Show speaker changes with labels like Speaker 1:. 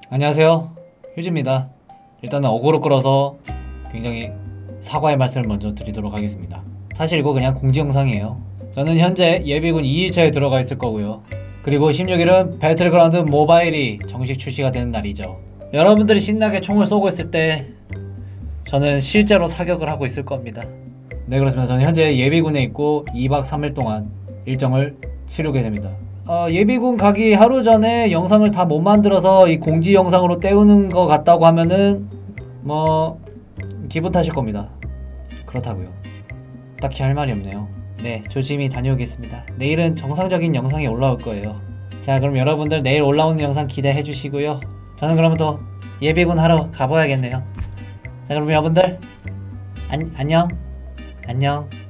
Speaker 1: 안녕하세요, 휴지입니다. 일단은 어그로 끌어서 굉장히 사과의 말씀을 먼저 드리도록 하겠습니다. 사실 이거 그냥 공지 영상이에요. 저는 현재 예비군 2일차에 들어가 있을 거고요. 그리고 16일은 배틀그라운드 모바일이 정식 출시가 되는 날이죠. 여러분들이 신나게 총을 쏘고 있을 때 저는 실제로 사격을 하고 있을 겁니다. 네, 그렇습니다. 저는 현재 예비군에 있고 2박 3일 동안 일정을 치르게 됩니다. 예비군 가기 하루 전에 영상을 다 못 만들어서 이 공지 영상으로 때우는 것 같다고 하면은 뭐 기분 탓일 겁니다. 그렇다고요. 딱히 할 말이 없네요. 네, 조심히 다녀오겠습니다. 내일은 정상적인 영상이 올라올 거예요. 자, 그럼 여러분들 내일 올라오는 영상 기대해 주시고요. 저는 그러면 또 예비군 하러 가봐야겠네요. 자, 그럼 여러분들 안녕.